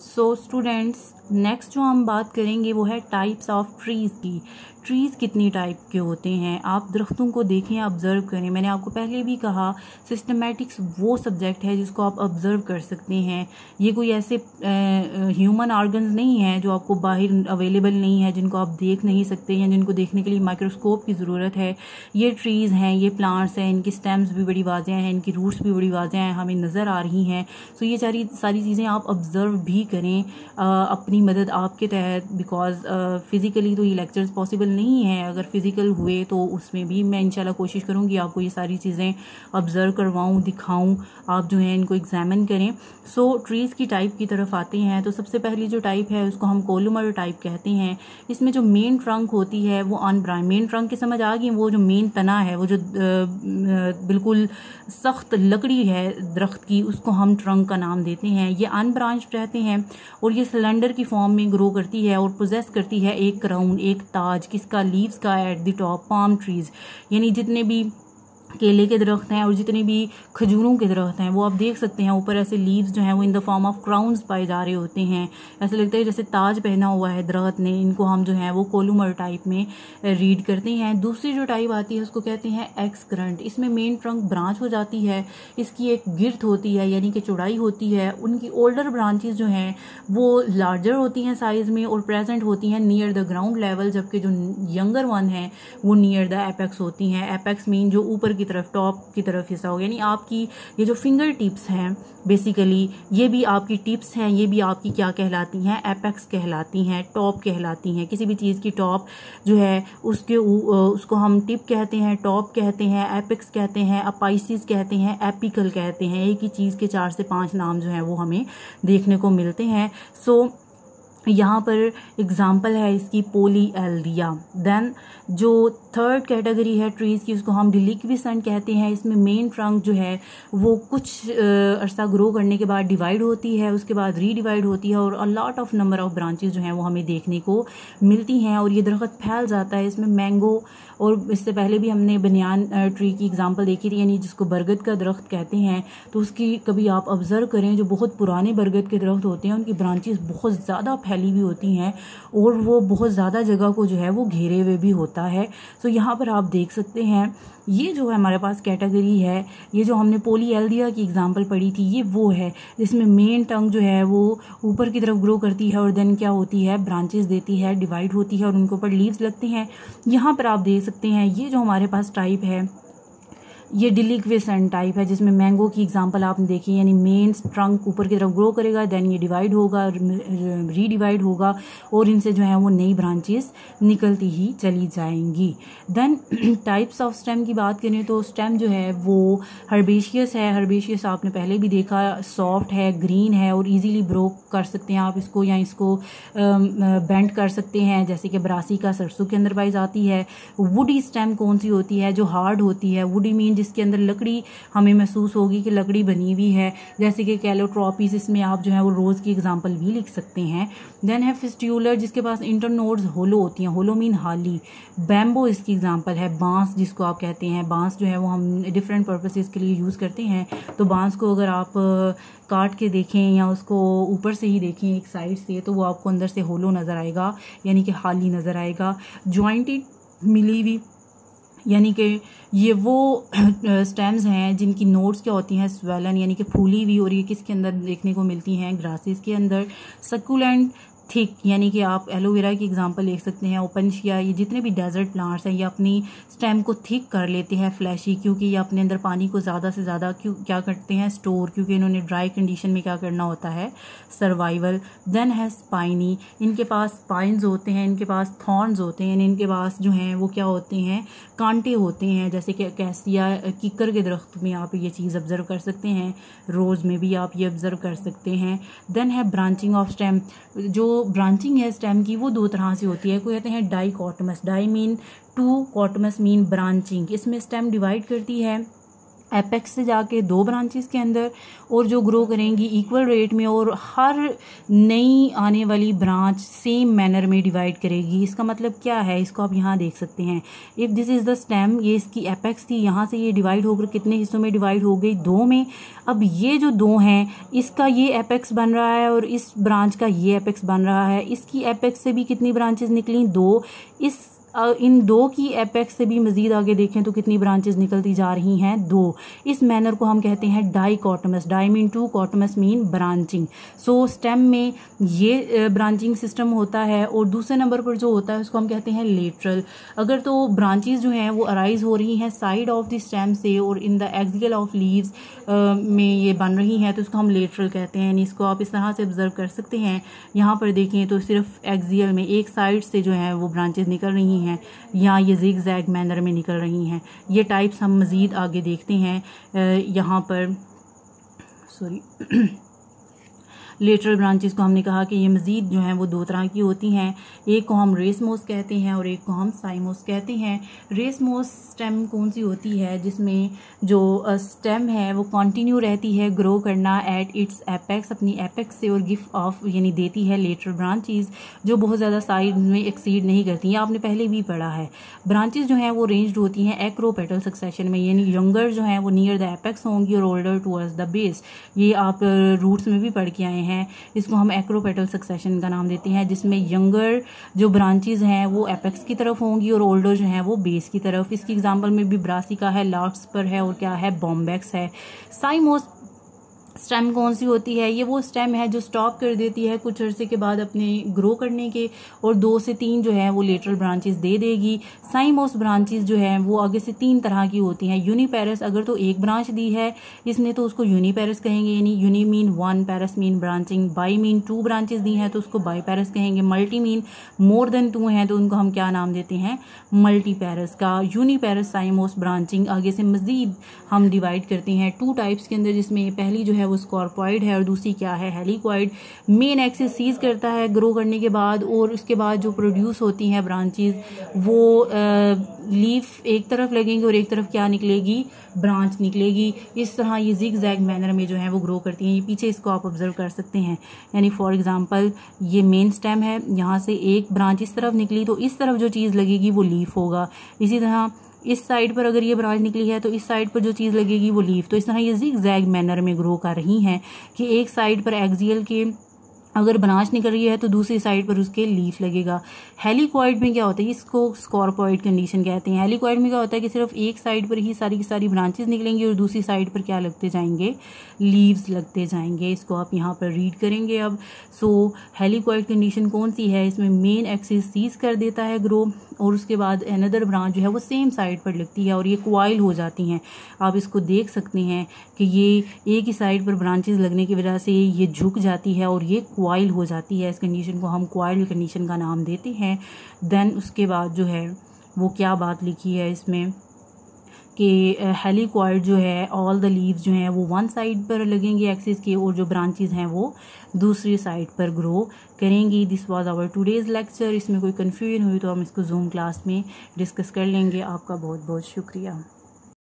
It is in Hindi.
सो स्टूडेंट्स, नेक्स्ट जो हम बात करेंगे वो है टाइप्स ऑफ ट्रीज़ की। ट्रीज़ कितनी टाइप के होते हैं, आप दरख्तों को देखें, ऑब्ज़र्व करें। मैंने आपको पहले भी कहा, सिस्टमेटिक्स वो सब्जेक्ट है जिसको आप ऑब्ज़र्व कर सकते हैं। ये कोई ऐसे ह्यूमन ऑर्गन्स नहीं है जो आपको बाहर अवेलेबल नहीं है, जिनको आप देख नहीं सकते हैं, जिनको देखने के लिए माइक्रोस्कोप की ज़रूरत है। ये ट्रीज़ हैं, ये प्लांट्स हैं, इनकी स्टेम्स भी बड़ी वाज़ेह हैं, इनकी रूट्स भी बड़ी वाज़ेह हैं, हमें नज़र आ रही हैं। सो ये सारी चीज़ें आप ऑब्ज़र्व भी करें अपनी मदद आपके तहत, बिकॉज फ़िज़िकली तो ये लेक्चर्स पॉसिबल नहीं है। अगर फ़िज़िकल हुए तो उसमें भी मैं इंशाल्लाह कोशिश करूँगी आपको ये सारी चीज़ें ऑब्ज़र्व करवाऊँ, दिखाऊँ, आप जो है इनको एग्जामिन करें। सो ट्रीज़ की टाइप की तरफ आते हैं। तो सबसे पहली जो टाइप है उसको हम कोलुमर टाइप कहते हैं। इसमें जो मेन ट्रंक होती है वो अनब्रांच, मेन ट्रंक की समझ आ गई, वो जो मेन तना है, वो जो बिल्कुल सख्त लकड़ी है दरख्त की, उसको हम ट्रंक का नाम देते हैं। ये अनब्रांच रहते हैं और ये सिलेंडर की फॉर्म में ग्रो करती है और पोजेस करती है एक क्राउन, एक ताज, किसका, लीव्स का, at the top. Palm trees यानी जितने भी केले के दरख्त हैं और जितने भी खजूरों के दरख्त हैं वो आप देख सकते हैं, ऊपर ऐसे लीव्स जो हैं वो in the form of crowns पाए जा रहे होते हैं। ऐसे लगता है जैसे ताज पहना हुआ है दरख्त ने। इनको हम जो है वो कोलुमर टाइप में रीड करते हैं। दूसरी जो टाइप आती है उसको कहते हैं एक्स करंट। इसमें मेन ट्रंक ब्रांच हो जाती है, इसकी एक गिर्थ होती है यानी कि चौड़ाई होती है। उनकी ओल्डर ब्रांचेस जो हैं वो लार्जर होती हैं साइज में और प्रेजेंट होती हैं नियर द ग्राउंड लेवल, जबकि जो यंगर वन है वो नियर द एपेक्स होती हैं। एपेक्स मीन जो ऊपर की तरफ, टॉप की तरफ हिस्सा हो, यानी आपकी ये जो फिंगर टिप्स हैं बेसिकली, ये भी आपकी टिप्स हैं, ये भी आपकी क्या कहलाती हैं, एपेक्स कहलाती हैं, टॉप कहलाती हैं। किसी भी चीज़ की टॉप जो है उसको हम टिप कहते हैं, टॉप कहते हैं, एपेक्स कहते हैं, अपाइसिस कहते हैं, एपिकल कहते हैं। एक ही चीज़ के 4 से 5 नाम जो हैं वो हमें देखने को मिलते हैं। सो यहाँ पर एग्जाम्पल है इसकी पोलीएल्डिया। देन जो थर्ड कैटेगरी है ट्रीज़ की उसको हम डिलिक्विसेंट कहते हैं। इसमें मेन ट्रंक जो है वो कुछ अरसा ग्रो करने के बाद डिवाइड होती है, उसके बाद रीडिवाइड होती है और a lot of number of branches जो हैं वो हमें देखने को मिलती हैं और ये दरख्त फैल जाता है। इसमें मैंगो, और इससे पहले भी हमने बनियान ट्री की एग्जांपल देखी थी, यानी जिसको बरगद का दरख्त कहते हैं। तो उसकी कभी आप ऑब्जर्व करें, जो बहुत पुराने बरगद के दरख्त होते हैं उनकी ब्रांचेस बहुत ज़्यादा फैली हुई होती हैं और वो बहुत ज़्यादा जगह को जो है वो घेरे हुए भी होता है। तो यहाँ पर आप देख सकते हैं ये जो है हमारे पास कैटेगरी है, ये जो हमने पोलीएल्डिया की एग्जांपल पढ़ी थी ये वो है जिसमें मेन टंग जो है वो ऊपर की तरफ ग्रो करती है और देन क्या होती है, ब्रांचेस देती है, डिवाइड होती है और उनके ऊपर लीव्स लगते हैं। यहाँ पर आप देख सकते हैं ये जो हमारे पास टाइप है ये डिलिक्विसेंट टाइप है, जिसमें मैंगो की एग्जांपल आपने देखी, यानी मेन ट्रंक ऊपर की तरफ ग्रो करेगा, देन ये डिवाइड होगा, रीडिवाइड होगा और इनसे जो है वो नई ब्रांचेस निकलती ही चली जाएंगी। देन टाइप्स ऑफ स्टेम की बात करें तो स्टेम जो है वो हर्बेशियस है। हर्बेशियस आपने पहले भी देखा, सॉफ्ट है, ग्रीन है और ईजीली ब्रो कर सकते हैं आप इसको, या इसको बेंड कर सकते हैं, जैसे कि ब्रासी का सरसों के अंदर पाई जाती है। वुडी स्टेम कौन सी होती है, जो हार्ड होती है। वुडी मीन जिसके अंदर लकड़ी हमें महसूस होगी कि लकड़ी बनी हुई है, जैसे कि कैलोट्रोपिस, इसमें आप जो है वो रोज की एग्जांपल भी लिख सकते हैं। देन है फिस्ट्यूलर जिसके पास इंटरनोड्स होलो होती हैं, होलो मीन हाली। बैम्बो इसकी एग्जांपल है। बांस जिसको आप कहते हैं, बांस जो है वो हम डिफरेंट पर्पसेस के लिए यूज़ करते हैं। तो बांस को अगर आप काट के देखें या उसको ऊपर से ही देखें एक साइड से, तो वो आपको अंदर से होलो नज़र आएगा, यानी कि हाली नज़र आएगा। जॉइंटेड मिली हुई, यानी कि ये वो स्टेम्स हैं जिनकी नोड्स क्या होती हैं, स्वेलन, यानी कि फूली हुई, और ये किसके अंदर देखने को मिलती हैं, ग्रासेस के अंदर। सक्यूलेंट थिक, यानी कि आप एलोवेरा की एग्जांपल देख सकते हैं। ओपनशिया, ये जितने भी डेजर्ट प्लांट्स हैं ये अपनी स्टेम को थिक कर लेते हैं, फ्लैशी, क्योंकि ये अपने अंदर पानी को ज़्यादा से ज़्यादा क्या करते हैं, स्टोर, क्योंकि इन्होंने ड्राई कंडीशन में क्या करना होता है, सर्वाइवल। देन है स्पाइनी, इनके पास स्पाइन्स होते हैं, इनके पास थॉर्न्स होते हैं, इनके पास जो हैं वो क्या होते हैं, कांटे होते हैं, जैसे कि कैसिया, किकर के दरख्त में आप ये चीज़ ऑब्जर्व कर सकते हैं, रोज़ में भी आप ये ऑब्जर्व कर सकते हैं। देन है ब्रांचिंग ऑफ स्टेम। जो ब्रांचिंग है स्टेम की वो 2 तरह से होती है। कोई कहते हैं dichotomous, di mean two, chotomous mean branching. इसमें स्टेम डिवाइड करती है एपेक्स से जाके 2 ब्रांचेस के अंदर, और जो ग्रो करेंगी इक्वल रेट में, और हर नई आने वाली ब्रांच सेम मैनर में डिवाइड करेगी। इसका मतलब क्या है, इसको आप यहाँ देख सकते हैं। If this is the stem, ये इसकी एपेक्स थी, यहाँ से ये डिवाइड होकर कितने हिस्सों में डिवाइड हो गई, 2 में। अब ये जो 2 हैं, इसका ये एपेक्स बन रहा है और इस ब्रांच का ये एपेक्स बन रहा है। इसकी एपेक्स से भी कितनी ब्रांचेस निकली, 2। इन 2 की एपेक्स से भी मजीद आगे देखें तो कितनी ब्रांचेस निकलती जा रही हैं, 2। इस मैनर को हम कहते हैं dichotomous. Di mean 2, chotomous mean branching. So stem में ये ब्रांचिंग सिस्टम होता है। और दूसरे नंबर पर जो होता है उसको हम कहते हैं लेटरल। अगर तो ब्रांचेस जो हैं वो अराइज हो रही हैं साइड ऑफ द स्टेम से और in the axial of leaves में ये बन रही हैं, तो इसको हम लेटरल कहते हैं। इसको आप इस तरह से ऑब्जर्व कर सकते हैं। यहाँ पर देखें तो सिर्फ एक्सियल में एक साइड से जो है वो ब्रांचेस निकल रही हैं, या ये जिग जैग मैनर में निकल रही हैं। ये टाइप्स हम मज़ीद आगे देखते हैं। यहाँ पर लेटरल ब्रांचेस को हमने कहा कि ये मज़ीद जो हैं वो 2 तरह की होती हैं। एक को हम रेसमोस कहते हैं और एक को हम साइमोस कहते हैं। रेसमोस स्टेम कौन सी होती है, जिसमें जो स्टेम है वो कंटिन्यू रहती है ग्रो करना एट इट्स एपेक्स, अपनी एपेक्स से, और गिव ऑफ यानी देती है लेटरल ब्रांचेस जो बहुत ज़्यादा साइड में एक्सीड नहीं करती हैं। आपने पहले भी पढ़ा है। ब्रांचेस जो हैं वो रेंज्ड होती हैं एक्रोपेटल सक्सेशन में, यानी यंगर जो हैं वो नियर द एपेक्स होंगी और ओल्डर टुवर्ड्स द बेस। ये आप रूट्स में भी पढ़ के आए हैं। इसको हम एक्रोपेटल सक्सेशन का नाम देते हैं, जिसमें यंगर जो ब्रांचेस हैं वो एपेक्स की तरफ होंगी और ओल्डर जो हैं वो बेस की तरफ। इसकी एग्जांपल में भी ब्रासिका है, लार्कस्पर है और क्या है, बॉम्बैक्स है। साइमोस स्टेम कौन सी होती है, ये वो स्टेम है जो स्टॉप कर देती है कुछ अरसे के बाद अपने ग्रो करने के, और 2 से 3 जो है वो लेटरल ब्रांचेस दे देगी। साइमोस ब्रांचेस जो है वो आगे से 3 तरह की होती हैं। यूनिपेरस, अगर तो एक ब्रांच दी है इसने तो उसको यूनिपेरस कहेंगे, यानी uni mean 1, parous mean branching. Bi mean 2 branches दी हैं तो उसको बाई पेरस कहेंगे। मल्टी मीन मोर देन 2 हैं तो उनको हम क्या नाम देते हैं, मल्टी पेरस का। यूनिपेरस साइमोस ब्रांचिंग आगे से मजीद हम डिवाइड करते हैं 2 टाइप्स के अंदर, जिसमें पहली जो है वो स्कॉर्पॉइड है और दूसरी क्या है, हेलिकॉइड। मेन एक्सिस सीज करता है ग्रो करने के बाद, और उसके बाद जो प्रोड्यूस होती हैं ब्रांचेस वो लीफ एक तरफ लगेंगे और एक तरफ क्या निकलेगी, ब्रांच निकलेगी। इस तरह ये जिग जैग मैनर में जो है वो ग्रो करती हैं। ये पीछे इसको आप ऑब्जर्व कर सकते हैं। यानी फॉर एग्जांपल ये मेन स्टेम है, यहाँ से एक ब्रांच इस तरफ निकली तो इस तरफ जो चीज़ लगेगी वो लीफ होगा। इसी तरह इस साइड पर अगर ये ब्रांच निकली है तो इस साइड पर जो चीज़ लगेगी वो लीफ। तो इस तरह ये जिग जैग मैनर में ग्रो कर रही हैं कि एक साइड पर एक्सियल के अगर ब्रांच निकल रही है तो दूसरी साइड पर उसके लीफ लगेगा। हेलिकॉइड में क्या होता है, इसको स्कॉर्पॉइड कंडीशन कहते हैं। हेलिकॉइड में क्या होता है कि सिर्फ एक साइड पर ही सारी की सारी ब्रांचेस निकलेंगी और दूसरी साइड पर क्या लगते जाएंगे, लीव्स लगते जाएंगे। इसको आप यहाँ पर रीड करेंगे अब। सो हेलिकॉइड कंडीशन कौन सी है, इसमें मेन एक्सिस सीज कर देता है ग्रो, और उसके बाद अनदर ब्रांच जो है वो सेम साइड पर लगती है और ये क्वाइल हो जाती हैं। आप इसको देख सकते हैं कि ये एक ही साइड पर ब्रांचेस लगने की वजह से ये झुक जाती है और ये क्वाइल हो जाती है। इस कंडीशन को हम क्वाइल कंडीशन का नाम देते हैं। देन उसके बाद जो है वो क्या बात लिखी है इसमें कि हेलिकॉइड जो है ऑल द लीव्स जो हैं वो 1 साइड पर लगेंगे एक्सिस के, और जो ब्रांचेस हैं वो दूसरी साइड पर ग्रो करेंगी। This was our today's lecture. इसमें कोई कन्फ्यूजन हुई तो हम इसको जूम क्लास में डिस्कस कर लेंगे। आपका बहुत बहुत शुक्रिया।